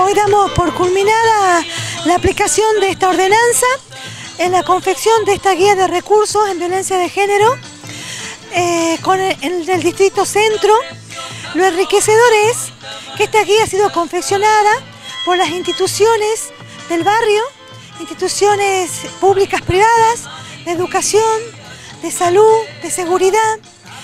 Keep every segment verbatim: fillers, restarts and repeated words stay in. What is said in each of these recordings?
Hoy damos por culminada la aplicación de esta ordenanza en la confección de esta guía de recursos en violencia de género eh, con el, en el distrito centro. Lo enriquecedor es que esta guía ha sido confeccionada por las instituciones del barrio, instituciones públicas privadas, de educación, de salud, de seguridad,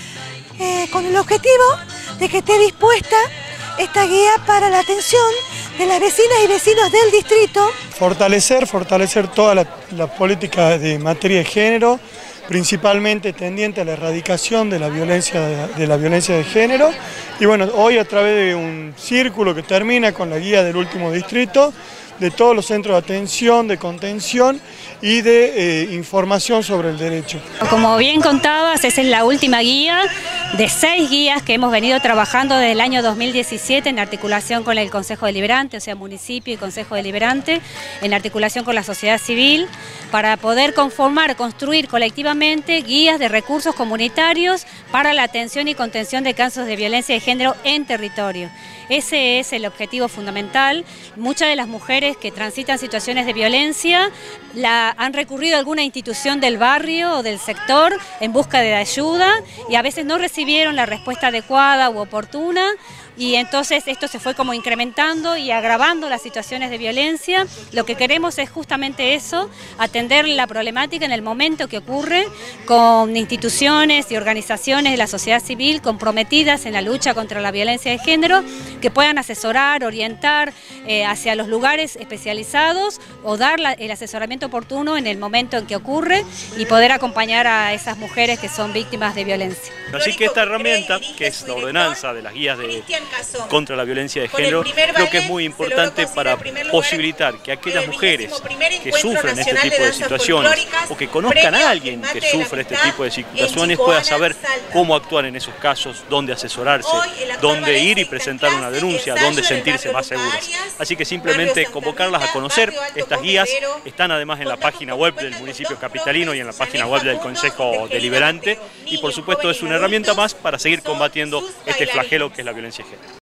eh, con el objetivo de que esté dispuesta esta guía para la atención de las vecinas y vecinos del distrito. Fortalecer, fortalecer todas las la políticas de materia de género, principalmente tendiente a la erradicación de la violencia de, de la violencia de género. Y bueno, hoy a través de un círculo que termina con la guía del último distrito, de todos los centros de atención, de contención y de eh, información sobre el derecho. Como bien contabas, esa es la última guía de seis guías que hemos venido trabajando desde el año dos mil diecisiete en articulación con el Consejo Deliberante, o sea, municipio y Consejo Deliberante, en articulación con la sociedad civil, para poder conformar, construir colectivamente guías de recursos comunitarios para la atención y contención de casos de violencia de género en territorio. Ese es el objetivo fundamental. Muchas de las mujeres que transitan situaciones de violencia la, han recurrido a alguna institución del barrio o del sector en busca de ayuda y a veces no recibieron la respuesta adecuada u oportuna, y entonces esto se fue como incrementando y agravando las situaciones de violencia. Lo que queremos es justamente eso, atender la problemática en el momento que ocurre, con instituciones y organizaciones de la sociedad civil comprometidas en la lucha contra la violencia de género, que puedan asesorar, orientar eh, hacia los lugares especializados o dar la, el asesoramiento oportuno en el momento en que ocurre y poder acompañar a esas mujeres que son víctimas de violencia. Así que esta herramienta, que es la ordenanza de las guías de, contra la violencia de género, creo que es muy importante para posibilitar que aquellas mujeres que sufren este tipo de situaciones o que conozcan a alguien que sufre este tipo de situaciones puedan saber cómo actuar en esos casos, dónde asesorarse, dónde ir y presentar una denuncia, dónde sentirse más seguras. Así que simplemente convocarlas a conocer estas guías. Están además en la página web del municipio capitalino y en la página web del Consejo Deliberante, y por supuesto es una herramienta más para seguir combatiendo este flagelo que es la violencia de género.